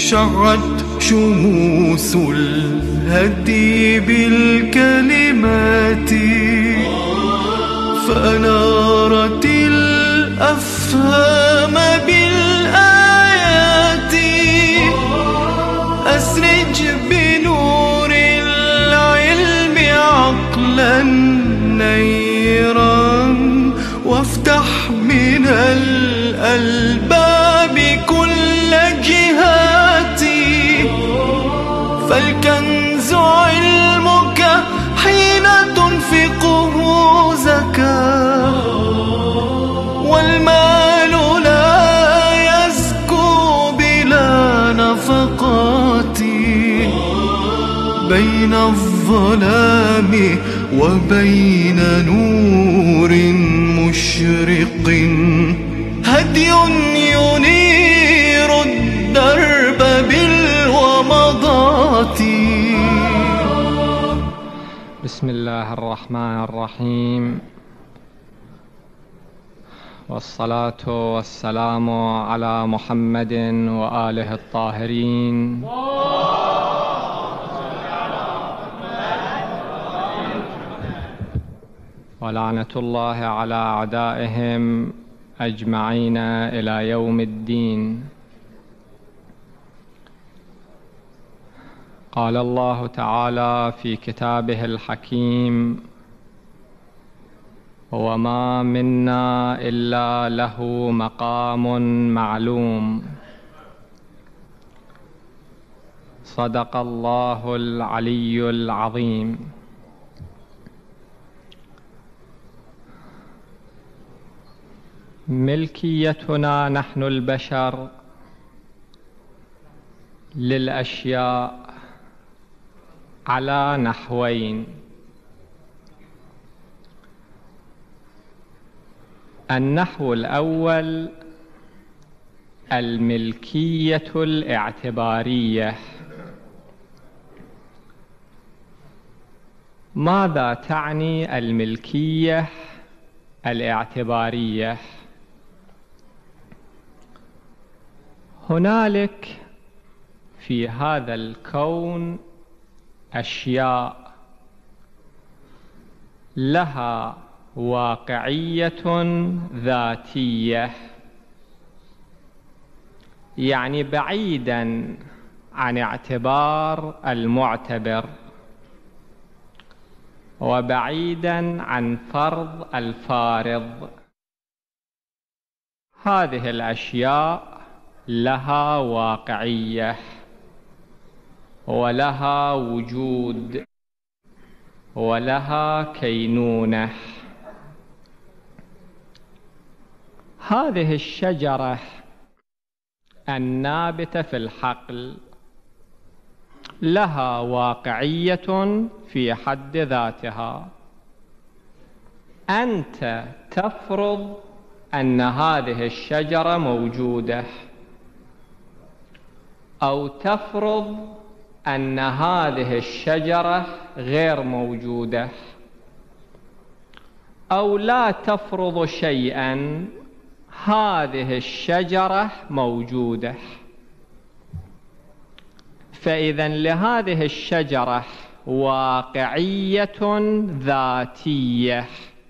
شعت شموس الهدي بالكلمات فأنارت الأفهام بالآيات أسرج بنور العلم عقلا نيرا وافتح من الألباب كل جهاتي فالكنز علمك حين تنفقه زكاة والمال لا يزكو بلا نفقات بين الظلام وبين نور مشرق هدي ينير الدرب بالومضات. بسم الله الرحمن الرحيم، والصلاة والسلام على محمد وآله الطاهرين. ولعنة الله على أعدائهم أجمعين إلى يوم الدين. قال الله تعالى في كتابه الحكيم: وما منا إلا له مقام معلوم. صدق الله العلي العظيم. ملكيتنا نحن البشر للأشياء على نحوين: النحو الأول الملكية الاعتبارية. ماذا تعني الملكية الاعتبارية؟ هنالك في هذا الكون أشياء لها واقعية ذاتية، يعني بعيدا عن اعتبار المعتبر وبعيدا عن فرض الفارض. هذه الأشياء لها واقعية ولها وجود ولها كينونة. هذه الشجرة النابتة في الحقل لها واقعية في حد ذاتها. أنت تفرض أن هذه الشجرة موجودة، أو تفرض أن هذه الشجرة غير موجودة، أو لا تفرض شيئا، هذه الشجرة موجودة. فإذا لهذه الشجرة واقعية ذاتية.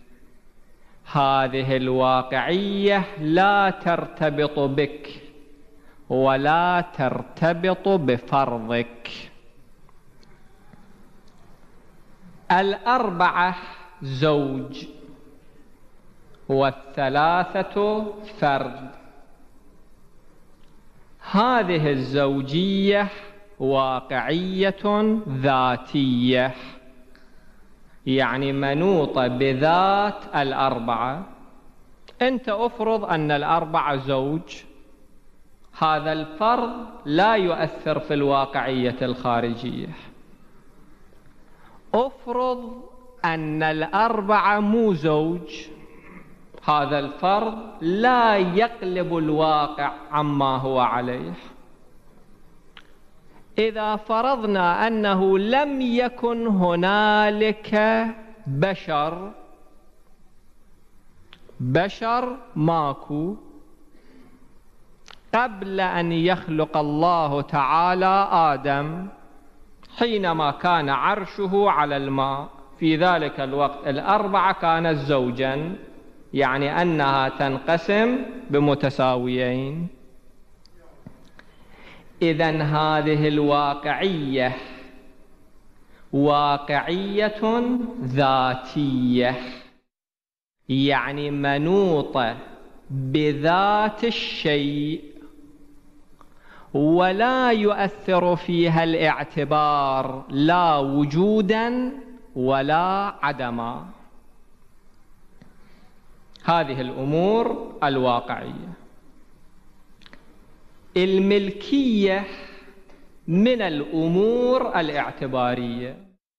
هذه الواقعية لا ترتبط بك ولا ترتبط بفرضك. الأربعة زوج والثلاثة فرد. هذه الزوجية واقعية ذاتية، يعني منوطة بذات الأربعة. أنت أفرض أن الأربعة زوج، هذا الفرض لا يؤثر في الواقعية الخارجية. أفرض أن الأربعة مو زوج، هذا الفرض لا يقلب الواقع عما هو عليه. إذا فرضنا أنه لم يكن هنالك بشر ماكو، قبل أن يخلق الله تعالى آدم، حينما كان عرشه على الماء، في ذلك الوقت الأربعة كانت زوجا، يعني أنها تنقسم بمتساويين. إذن هذه الواقعية واقعية ذاتية، يعني منوطة بذات الشيء، ولا يؤثر فيها الاعتبار لا وجودا ولا عدما. هذه الأمور الواقعية. الملكية من الأمور الاعتبارية.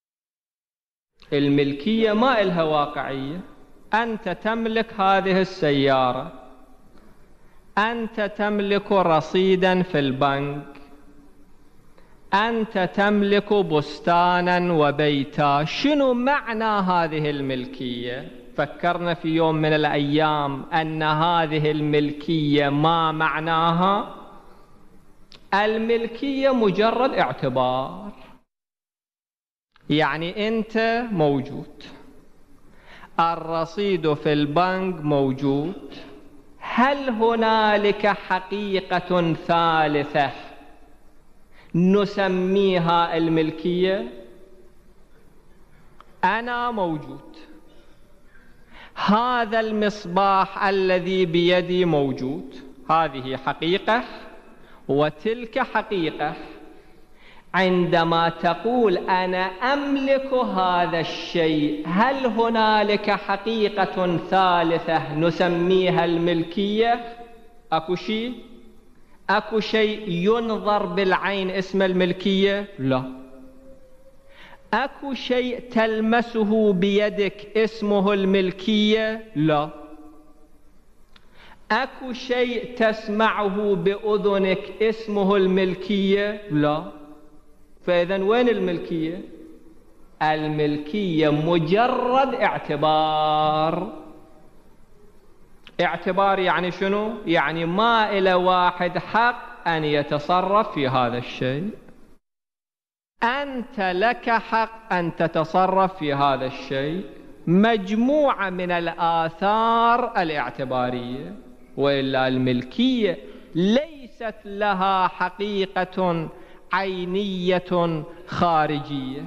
الملكية ما إلها واقعية. أنت تملك هذه السيارة، أنت تملك رصيدا في البنك، أنت تملك بستانا وبيتا. شنو معنى هذه الملكية؟ فكرنا في يوم من الأيام أن هذه الملكية ما معناها؟ الملكية مجرد اعتبار، يعني أنت موجود، الرصيد في البنك موجود. هل هنالك حقيقة ثالثة نسميها الملكية؟ أنا موجود، هذا المصباح الذي بيدي موجود، هذه حقيقة وتلك حقيقة. عندما تقول أنا أملك هذا الشيء، هل هنالك حقيقة ثالثة نسميها الملكية؟ أكو شيء؟ أكو شيء ينظر بالعين اسم الملكية؟ لا. أكو شيء تلمسه بيدك اسمه الملكية؟ لا. أكو شيء تسمعه بأذنك اسمه الملكية؟ لا. فإذن وين الملكية؟ الملكية مجرد اعتبار. اعتبار يعني شنو؟ يعني ما إلى واحد حق أن يتصرف في هذا الشيء. أنت لك حق أن تتصرف في هذا الشيء، مجموعة من الآثار الاعتبارية. وإلا الملكية ليست لها حقيقة عينية خارجية.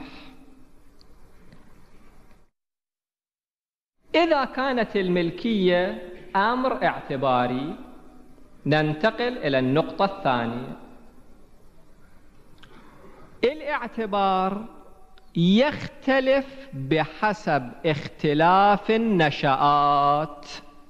إذا كانت الملكية أمر اعتباري، ننتقل إلى النقطة الثانية. الاعتبار يختلف بحسب اختلاف النشآت،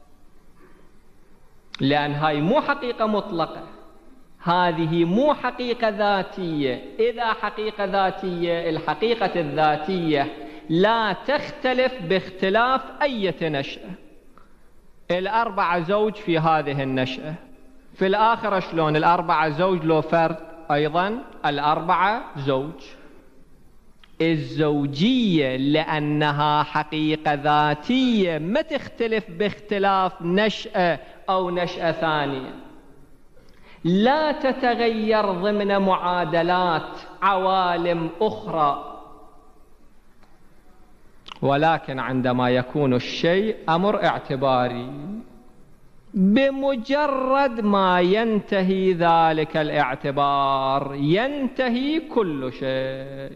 لأن هاي مو حقيقة مطلقة، هذه مو حقيقة ذاتية. إذا حقيقة ذاتية، الحقيقة الذاتية لا تختلف باختلاف أي نشأة. الأربعة زوج في هذه النشأة، في الآخرة شلون؟ الأربعة زوج لو فرد أيضا الأربعة زوج. الزوجية لأنها حقيقة ذاتية ما تختلف باختلاف نشأة أو نشأة ثانية، لا تتغير ضمن معادلات عوالم أخرى. ولكن عندما يكون الشيء أمر اعتباري، بمجرد ما ينتهي ذلك الاعتبار ينتهي كل شيء.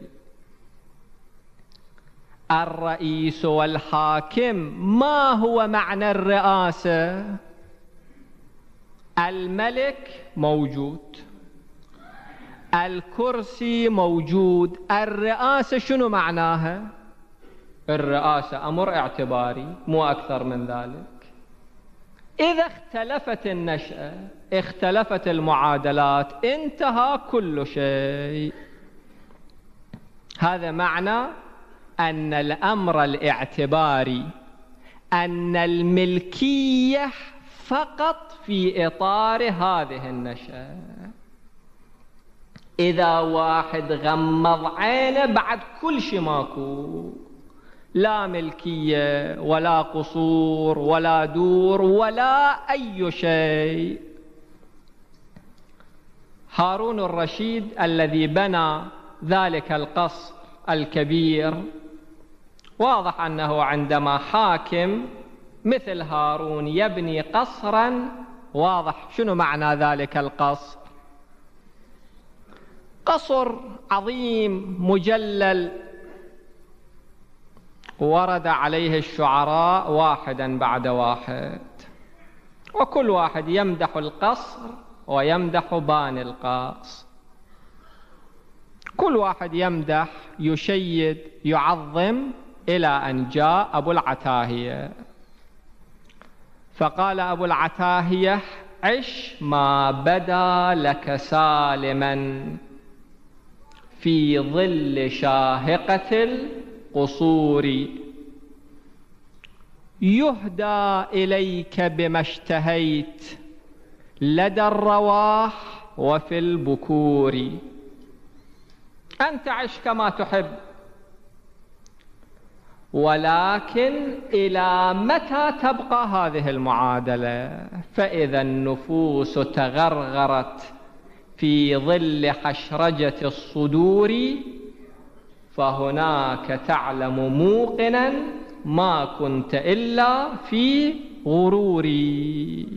الرئيس والحاكم، ما هو معنى الرئاسة؟ الملك موجود، الكرسي موجود. الرئاسة شنو معناها؟ الرئاسة أمر اعتباري، مو أكثر من ذلك. إذا اختلفت النشأة، اختلفت المعادلات، انتهى كل شيء. هذا معنى أن الأمر الاعتباري، أن الملكية فقط في إطار هذه النشأة. إذا واحد غمض عينه بعد كل شيء ماكو، لا ملكية ولا قصور ولا دور ولا أي شيء. هارون الرشيد الذي بنى ذلك القصر الكبير، واضح أنه عندما حاكم مثل هارون يبني قصرا، واضح شنو معنى ذلك القصر؟ قصر عظيم مجلل ورد عليه الشعراء واحدا بعد واحد، وكل واحد يمدح القصر ويمدح باني القصر، كل واحد يمدح يشيد يعظم، إلى أن جاء أبو العتاهية فقال أبو العتاهية: عش ما بدا لك سالما في ظل شاهقة القصور، يهدى إليك بما اشتهيت لدى الرواح وفي البكور. أنت عش كما تحب، ولكن إلى متى تبقى هذه المعادلة؟ فإذا النفوس تغرغرت في ظل حشرجة الصدور، فهناك تعلم موقنا ما كنت إلا في غروري.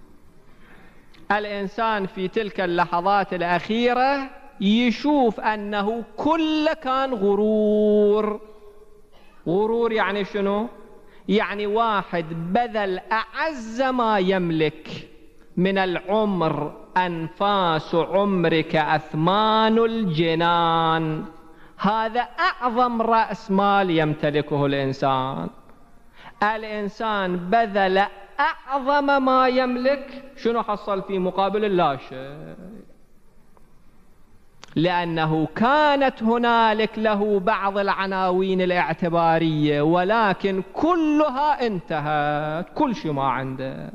الإنسان في تلك اللحظات الأخيرة يشوف أنه كل كان غرور. غرور يعني شنو؟ يعني واحد بذل أعز ما يملك من العمر، أنفاس عمرك أثمان الجنان، هذا أعظم رأس مال يمتلكه الإنسان. الإنسان بذل أعظم ما يملك، شنو حصل في مقابل؟ لا شيء، لأنه كانت هنالك له بعض العناوين الاعتبارية، ولكن كلها انتهت، كل شيء ما عنده.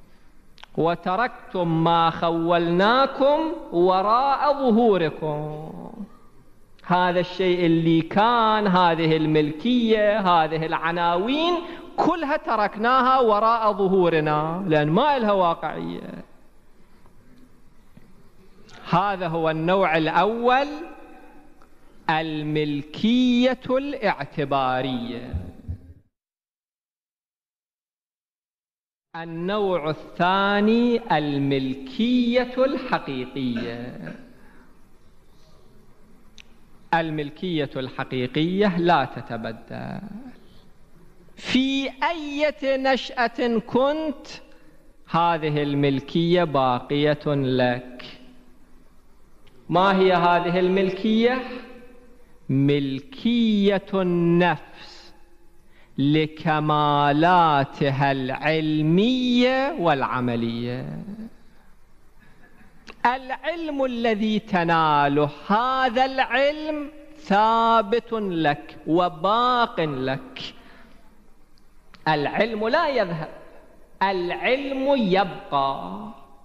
وتركتم ما خولناكم وراء ظهوركم، هذا الشيء اللي كان، هذه الملكية، هذه العناوين كلها تركناها وراء ظهورنا، لأن ما لها واقعية. هذا هو النوع الأول، الملكية الاعتبارية. النوع الثاني الملكية الحقيقية. الملكية الحقيقية لا تتبدل، في أي نشأة كنت هذه الملكية باقية لك. ما هي هذه الملكية؟ ملكية النفس لكمالاتها العلمية والعملية. العلم الذي تناله، هذا العلم ثابت لك وباق لك. العلم لا يذهب، العلم يبقى.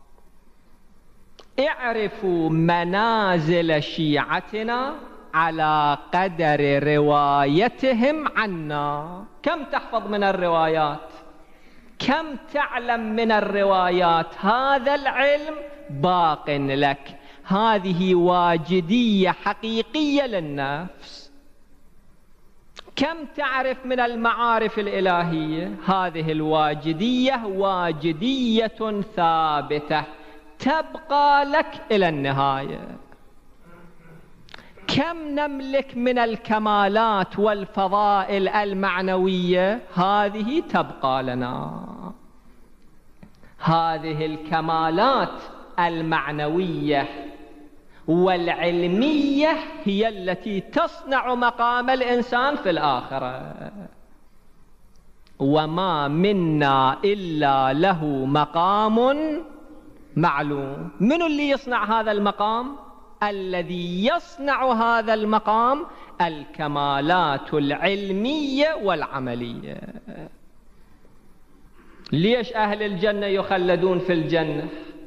اعرفوا منازل شيعتنا على قدر روايتهم عنا. كم تحفظ من الروايات؟ كم تعلم من الروايات؟ هذا العلم باق لك، هذه واجدية حقيقية للنفس. كم تعرف من المعارف الإلهية؟ هذه الواجدية واجدية ثابتة تبقى لك إلى النهاية. كم نملك من الكمالات والفضائل المعنوية؟ هذه تبقى لنا. هذه الكمالات المعنوية والعلمية هي التي تصنع مقام الإنسان في الآخرة. وما منا إلا له مقام معلوم. من اللي يصنع هذا المقام؟ الذي يصنع هذا المقام الكمالات العلمية والعملية. ليش أهل الجنة يخلدون في الجنة؟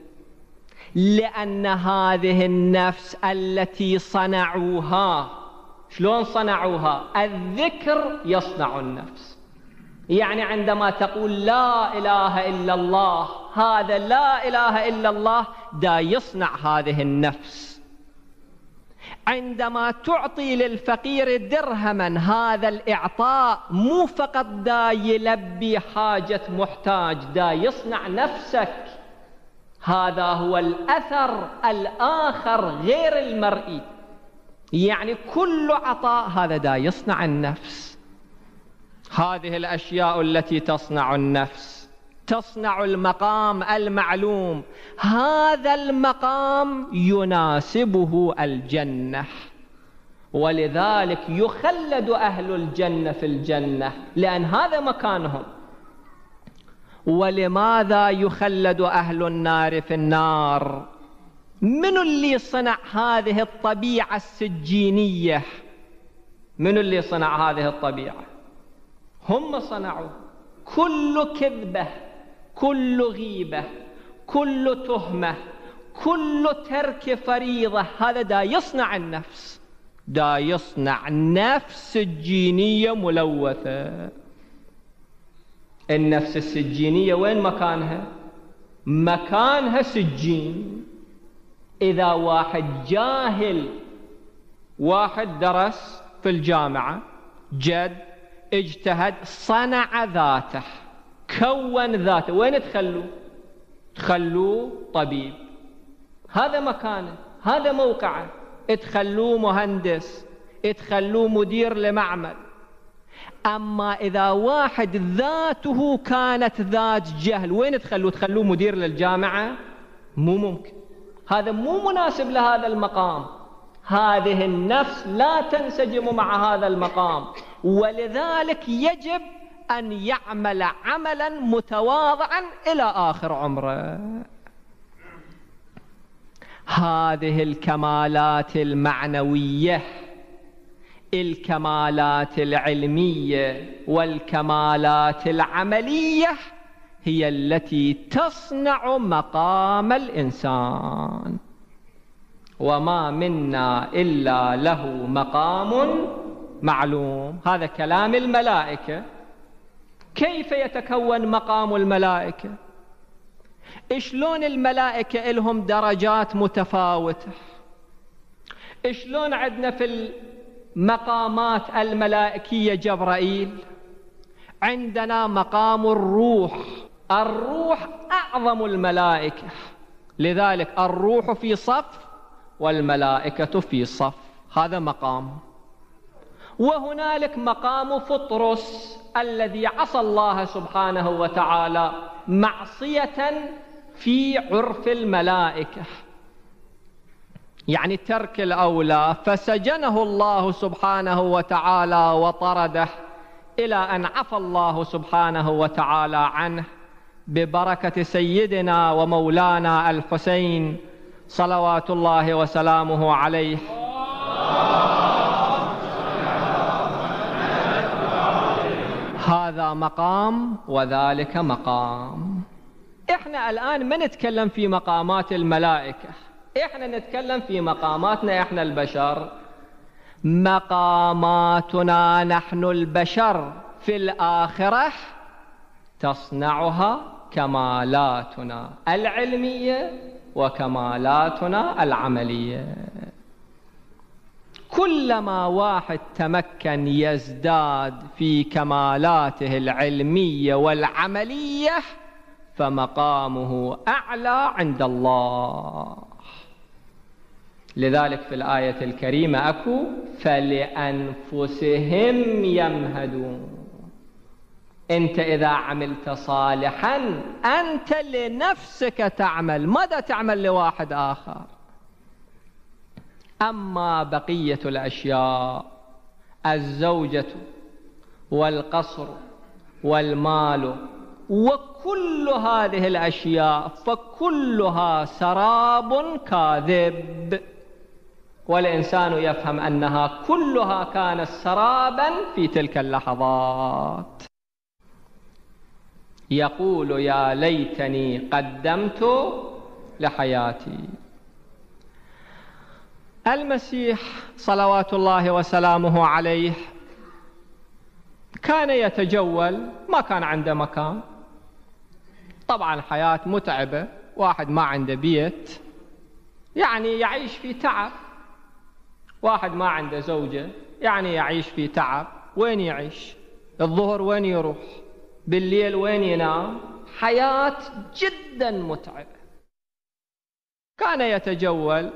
لأن هذه النفس التي صنعوها، شلون صنعوها؟ الذكر يصنع النفس. يعني عندما تقول لا إله إلا الله، هذا لا إله إلا الله دا يصنع هذه النفس. عندما تعطي للفقير درهما، هذا الإعطاء مو فقط دا يلبي حاجة محتاج، دا يصنع نفسك. هذا هو الأثر الآخر غير المرئي، يعني كل عطاء هذا دا يصنع النفس. هذه الأشياء التي تصنع النفس، تصنع المقام المعلوم. هذا المقام يناسبه الجنة، ولذلك يخلد أهل الجنة في الجنة، لأن هذا مكانهم. ولماذا يخلد أهل النار في النار؟ من اللي صنع هذه الطبيعة السجينية؟ من اللي صنع هذه الطبيعة؟ هم صنعوا. كل كذبة، كل غيبة، كل تهمة، كل ترك فريضة، هذا دا يصنع النفس، دا يصنع نفس سجينية ملوثة. النفس السجينية وين مكانها؟ مكانها سجين. إذا واحد جاهل، واحد درس في الجامعة، جد اجتهد، صنع ذاته، كون ذاته، وين تخلوه؟ تخلوه طبيب، هذا مكانه، هذا موقعه. تخلوه مهندس، تخلوه مدير لمعمل. أما إذا واحد ذاته كانت ذات جهل، وين تخلوه؟ تخلوه مدير للجامعة؟ مو ممكن، هذا مو مناسب لهذا المقام. هذه النفس لا تنسجم مع هذا المقام، ولذلك يجب أن يعمل عملا متواضعا إلى آخر عمره. هذه الكمالات المعنوية، الكمالات العلمية والكمالات العملية، هي التي تصنع مقام الإنسان. وما منا إلا له مقام معلوم. هذا كلام الملائكة. كيف يتكون مقام الملائكة؟ شلون الملائكة لهم درجات متفاوتة؟ شلون عندنا في المقامات الملائكية جبرائيل؟ عندنا مقام الروح. الروح أعظم الملائكة، لذلك الروح في صف والملائكة في صف، هذا مقام. وهنالك مقام فطرس الذي عصى الله سبحانه وتعالى معصية في عرف الملائكة، يعني ترك الأولى، فسجنه الله سبحانه وتعالى وطرده إلى أن عفى الله سبحانه وتعالى عنه ببركة سيدنا ومولانا الحسين صلوات الله وسلامه عليه. هذا مقام وذلك مقام. احنا الآن ما نتكلم في مقامات الملائكة، احنا نتكلم في مقاماتنا احنا البشر. مقاماتنا نحن البشر في الآخرة تصنعها كمالاتنا العلمية وكمالاتنا العملية. كلما واحد تمكن يزداد في كمالاته العلمية والعملية فمقامه أعلى عند الله. لذلك في الآية الكريمة أكو فلأنفسهم يمهدون. أنت إذا عملت صالحا أنت لنفسك تعمل، ماذا تعمل لواحد آخر؟ أما بقية الأشياء، الزوجة والقصر والمال وكل هذه الأشياء فكلها سراب كاذب، والإنسان يفهم أنها كلها كانت سرابا في تلك اللحظات. يقول يا ليتني قدمت لحياتي. المسيح صلوات الله وسلامه عليه كان يتجول، ما كان عنده مكان. طبعا حياة متعبة، واحد ما عنده بيت يعني يعيش في تعب، واحد ما عنده زوجة يعني يعيش في تعب. وين يعيش؟ الظهر وين يروح؟ بالليل وين ينام؟ حياة جدا متعبة. كان يتجول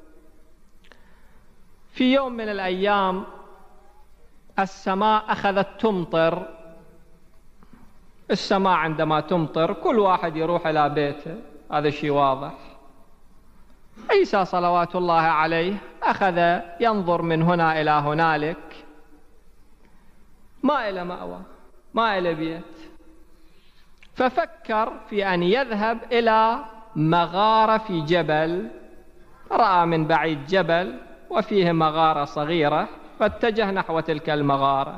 في يوم من الأيام، السماء أخذت تمطر. السماء عندما تمطر كل واحد يروح إلى بيته، هذا شيء واضح. عيسى صلوات الله عليه أخذ ينظر من هنا إلى هنالك، ما إلى مأوى، ما إلى بيت، ففكر في أن يذهب إلى مغارة في جبل. رأى من بعيد جبل وفيه مغارة صغيرة، فاتجه نحو تلك المغارة.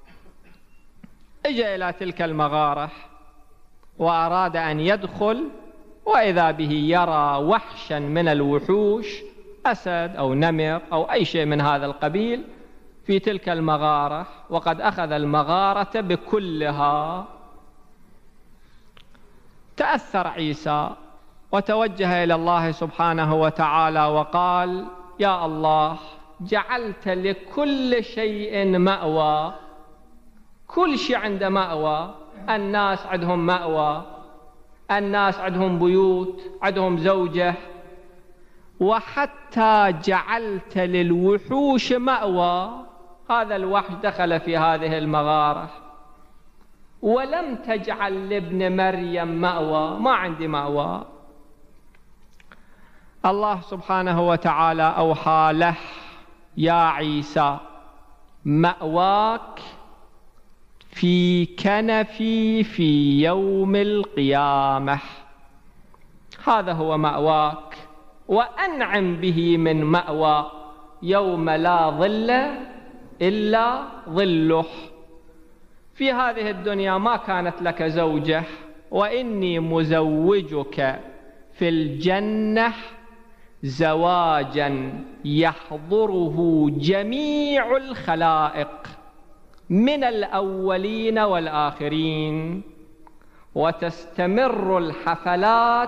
اجى إلى تلك المغارة وأراد أن يدخل، وإذا به يرى وحشا من الوحوش، أسد أو نمر أو أي شيء من هذا القبيل في تلك المغارة، وقد أخذ المغارة بكلها. تأثر عيسى وتوجه إلى الله سبحانه وتعالى وقال: يا الله، جعلت لكل شيء مأوى، كل شيء عنده مأوى. الناس عندهم مأوى، الناس عندهم بيوت، عندهم زوجة، وحتى جعلت للوحوش مأوى. هذا الوحش دخل في هذه المغارة، ولم تجعل لابن مريم مأوى، ما عندي مأوى. الله سبحانه وتعالى أوحى له: يا عيسى، مأواك في كنفي في يوم القيامة، هذا هو مأواك، وأنعم به من مأوى يوم لا ظل إلا ظله. في هذه الدنيا ما كانت لك زوجة، وإني مزوجك في الجنة زواجا يحضره جميع الخلائق من الأولين والآخرين، وتستمر الحفلات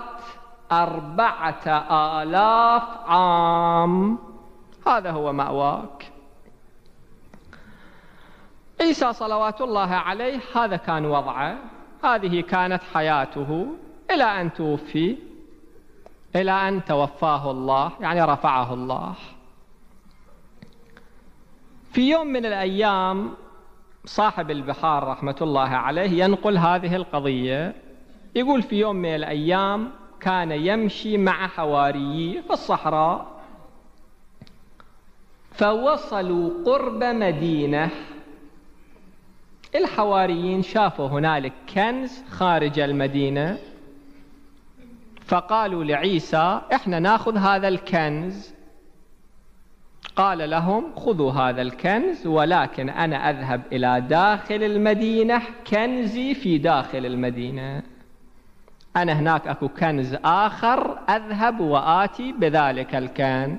4000 عام. هذا هو مأواك. عيسى صلوات الله عليه هذا كان وضعه، هذه كانت حياته إلى أن توفي، إلى أن توفاه الله، يعني رفعه الله. في يوم من الأيام صاحب البحار رحمة الله عليه ينقل هذه القضية، يقول: في يوم من الأيام كان يمشي مع حواريه في الصحراء، فوصلوا قرب مدينة. الحواريين شافوا هنالك كنز خارج المدينة، فقالوا لعيسى: احنا ناخذ هذا الكنز. قال لهم: خذوا هذا الكنز، ولكن أنا أذهب إلى داخل المدينة، كنزي في داخل المدينة، أنا هناك أكو كنز آخر أذهب وآتي بذلك الكنز.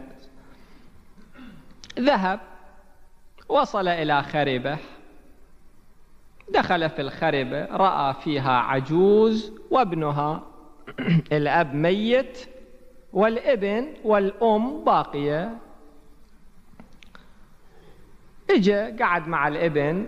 ذهب، وصل إلى خربة، دخل في الخربة، رأى فيها عجوز وابنها، الأب ميت والابن والأم باقية. اجى قعد مع الابن،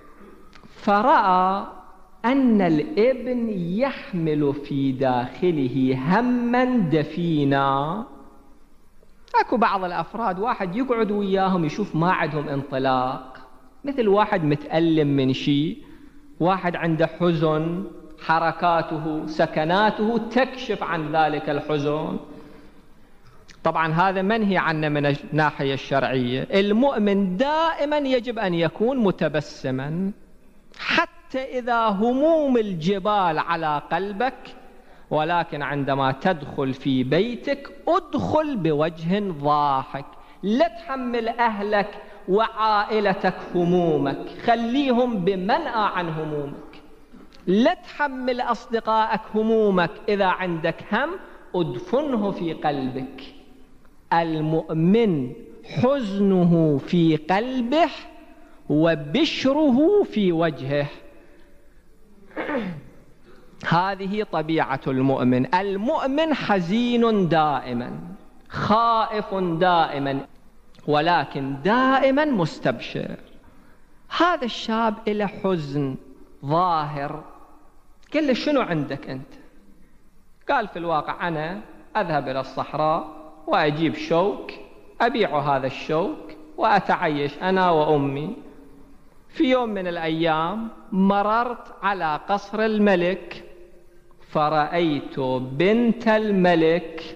فرأى أن الابن يحمل في داخله هما دفينا. أكو بعض الأفراد واحد يقعد وياهم يشوف ما عندهم انطلاق، مثل واحد متألم من شيء، واحد عنده حزن، حركاته سكناته تكشف عن ذلك الحزن. طبعا هذا منهي عنه من الناحية الشرعية. المؤمن دائما يجب أن يكون متبسما، حتى إذا هموم الجبال على قلبك، ولكن عندما تدخل في بيتك ادخل بوجه ضاحك. لا تحمل أهلك وعائلتك همومك، خليهم بمنأى عن همومك. لا تحمل أصدقائك همومك، إذا عندك هم ادفنه في قلبك. المؤمن حزنه في قلبه وبشره في وجهه. هذه طبيعة المؤمن. المؤمن حزين دائما، خائف دائما، ولكن دائما مستبشر. هذا الشاب له حزن ظاهر. قال له شنو عندك أنت؟ قال في الواقع أنا أذهب إلى الصحراء وأجيب شوك، أبيع هذا الشوك وأتعيش أنا وأمي. في يوم من الأيام مررت على قصر الملك فرأيت بنت الملك،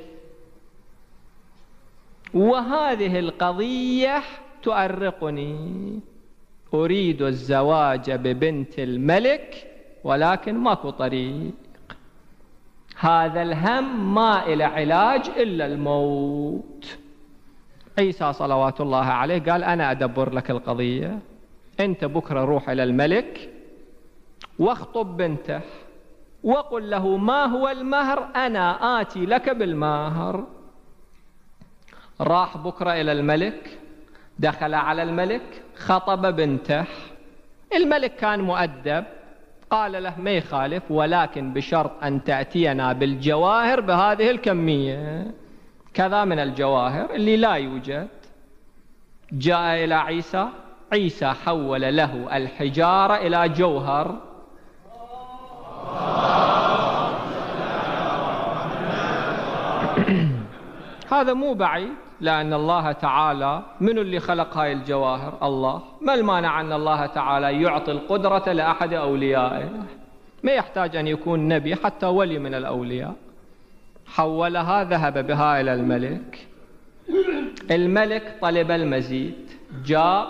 وهذه القضية تؤرقني. أريد الزواج ببنت الملك ولكن ماكو طريق. هذا الهم ما إلى علاج إلا الموت. عيسى صلوات الله عليه قال أنا أدبر لك القضية. أنت بكرة روح إلى الملك واخطب بنته وقل له ما هو المهر، أنا آتي لك بالمهر. راح بكرة إلى الملك، دخل على الملك، خطب بنته. الملك كان مؤدب، قال له ما يخالف، ولكن بشرط أن تأتينا بالجواهر بهذه الكمية، كذا من الجواهر اللي لا يوجد. جاء إلى عيسى، عيسى حول له الحجارة إلى جوهر. هذا مو بعيد، لأن الله تعالى من اللي خلق هاي الجواهر؟ الله. ما المانع أن الله تعالى يعطي القدرة لأحد أوليائه؟ ما يحتاج أن يكون نبي، حتى ولي من الأولياء. حولها، ذهب بها إلى الملك. الملك طلب المزيد، جاء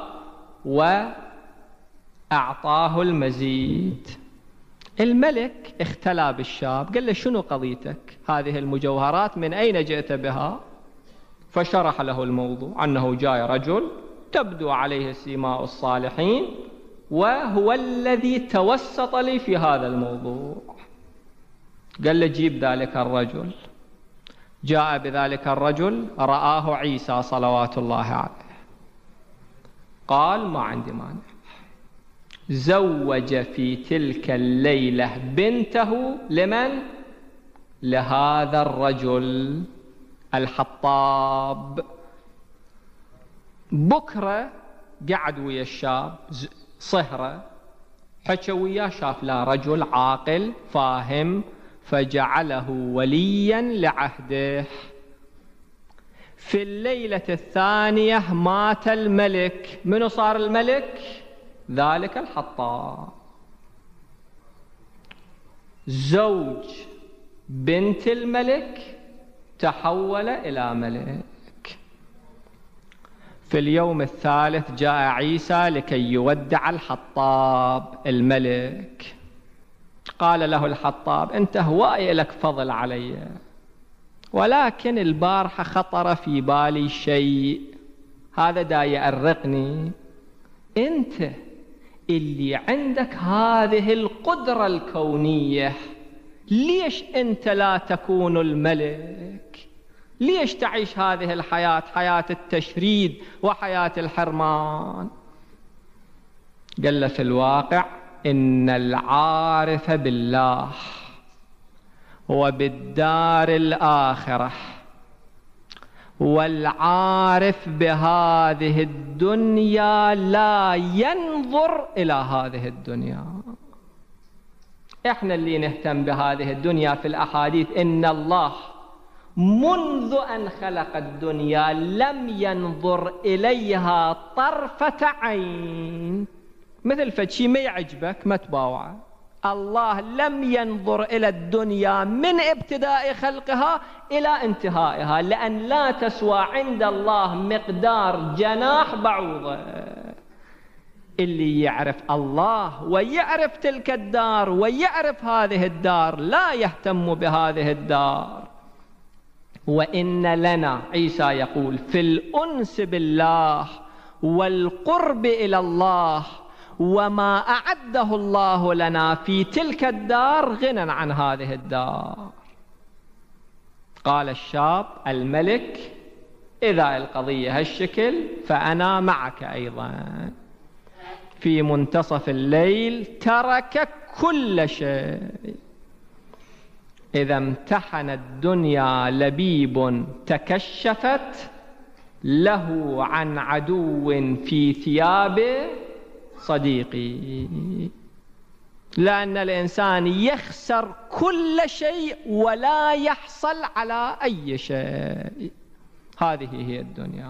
وأعطاه المزيد. الملك اختلى بالشاب، قال له شنو قضيتك؟ هذه المجوهرات من أين جئت بها؟ فشرح له الموضوع، أنه جاء رجل تبدو عليه سيماء الصالحين، وهو الذي توسط لي في هذا الموضوع. قال له جيب ذلك الرجل. جاء بذلك الرجل، رآه عيسى صلوات الله عليه، قال ما عندي مانع. زوج في تلك الليلة بنته لمن؟ لهذا الرجل الحطاب. بكرة قعد ويا الشاب صهرة، حكى وياه، شاف لا رجل عاقل فاهم، فجعله وليا لعهده. في الليلة الثانية مات الملك. منو صار الملك؟ ذلك الحطاب. زوج بنت الملك تحول إلى ملك. في اليوم الثالث جاء عيسى لكي يودع الحطاب الملك. قال له الحطاب أنت هواي لك فضل علي، ولكن البارحة خطر في بالي شيء، هذا دا يأرقني. أنت اللي عندك هذه القدرة الكونية، ليش أنت لا تكون الملك؟ ليش تعيش هذه الحياة، حياة التشريد وحياة الحرمان؟ قال له في الواقع إن العارف بالله وبالدار الآخرة والعارف بهذه الدنيا لا ينظر إلى هذه الدنيا. إحنا اللي نهتم بهذه الدنيا. في الأحاديث إن الله منذ أن خلق الدنيا لم ينظر إليها طرفة عين. مثل فشي ما يعجبك ما تباوعه. الله لم ينظر إلى الدنيا من ابتداء خلقها إلى انتهائها، لأن لا تسوى عند الله مقدار جناح بعوضة. اللي يعرف الله ويعرف تلك الدار ويعرف هذه الدار لا يهتم بهذه الدار. وإن لنا، عيسى يقول، في الأنس بالله والقرب إلى الله وما أعده الله لنا في تلك الدار غنى عن هذه الدار. قال الشاب الملك إذا القضية هالشكل فأنا معك أيضا. في منتصف الليل ترك كل شيء إذا امتحن الدنيا لبيب تكشفت له عن عدو في ثياب صديقي. لأن الإنسان يخسر كل شيء ولا يحصل على أي شيء. هذه هي الدنيا.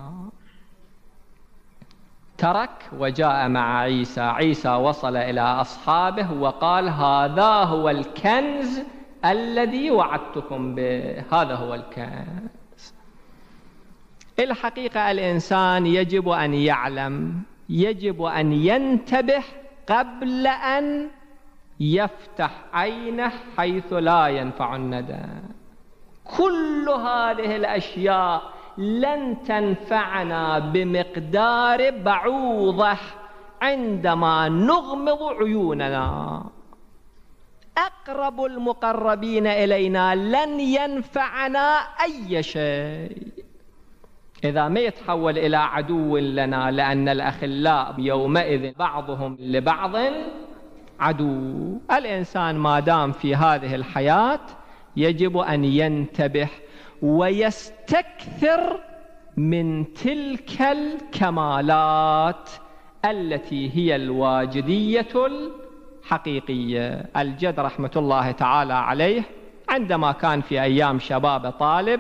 ترك وجاء مع عيسى. عيسى وصل إلى أصحابه وقال هذا هو الكنز الذي وعدتكم به، هذا هو الكنز. الحقيقة الإنسان يجب أن يعلم، يجب أن ينتبه قبل أن يفتح عينه حيث لا ينفع الندى. كل هذه الأشياء لن تنفعنا بمقدار بعوضة عندما نغمض عيوننا. أقرب المقربين إلينا لن ينفعنا أي شيء إذا ما يتحول إلى عدو لنا، لأن الأخلاء يومئذ بعضهم لبعض عدو. الإنسان ما دام في هذه الحياة يجب أن ينتبه ويستكثر من تلك الكمالات التي هي الواجدية الحقيقية. الجد رحمة الله تعالى عليه عندما كان في أيام شباب طالب،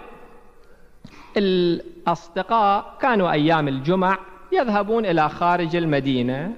الأصدقاء كانوا أيام الجمع يذهبون إلى خارج المدينة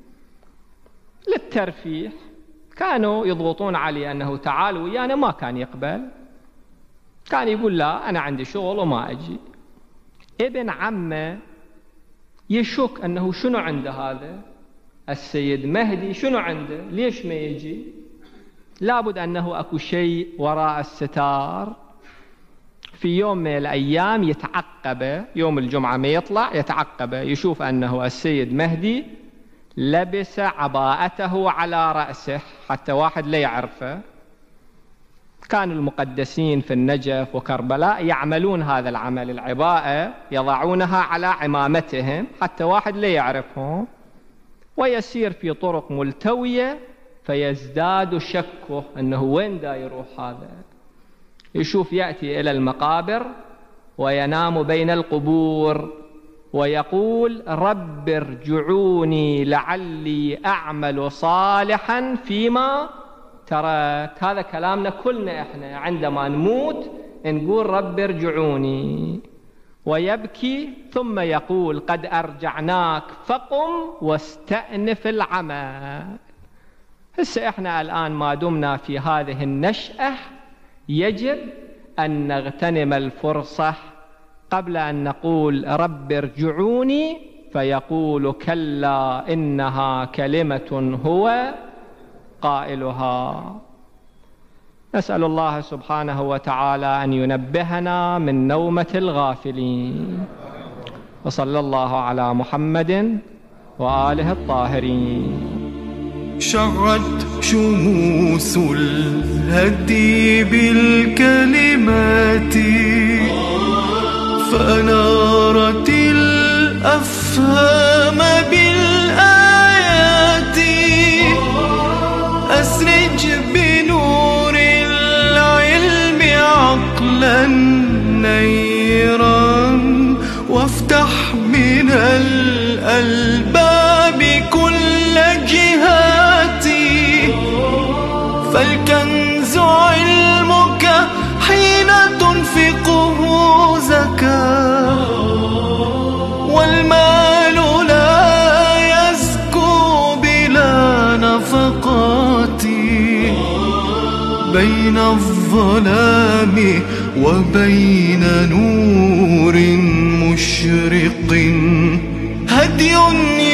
للترفيه، كانوا يضغطون عليه أنه تعال ويانا، ما كان يقبل، كان يقول لا أنا عندي شغل وما أجي. ابن عمه يشك أنه شنو عنده هذا السيد مهدي، شنو عنده، ليش ما يجي؟ لابد أنه أكو شيء وراء الستار. في يوم من الأيام يتعقبه، يوم الجمعة ما يطلع يتعقبه، يشوف أنه السيد مهدي لبس عباءته على رأسه حتى واحد لا يعرفه. كانوا المقدسين في النجف وكربلاء يعملون هذا العمل، العباءة يضعونها على عمامتهم حتى واحد لا يعرفهم، ويسير في طرق ملتوية فيزداد شكه أنه وين دا يروح هذا. يشوف يأتي إلى المقابر وينام بين القبور ويقول رب ارجعوني لعلي أعمل صالحا فيما ترك. هذا كلامنا كلنا إحنا عندما نموت نقول رب ارجعوني، ويبكي ثم يقول قد أرجعناك فقم واستأنف العمل. هسه إحنا الآن ما دمنا في هذه النشأة يجب أن نغتنم الفرصة قبل أن نقول رب ارجعوني فيقول كلا إنها كلمة هو قائلها. نسأل الله سبحانه وتعالى أن ينبهنا من نومة الغافلين. وصلى الله على محمد وآله الطاهرين. شعت شموس الهدي بالكلمات فأنارت الأفهام بالآيات. أسرج بنور العلم عقلا نيرا وافتح من الألباب كل جهاتي. فالكنز علمك حين تنفقه زكاة، والمال لا يزكو بلا نفقات. بين الظلام وبين نور مشرق هدي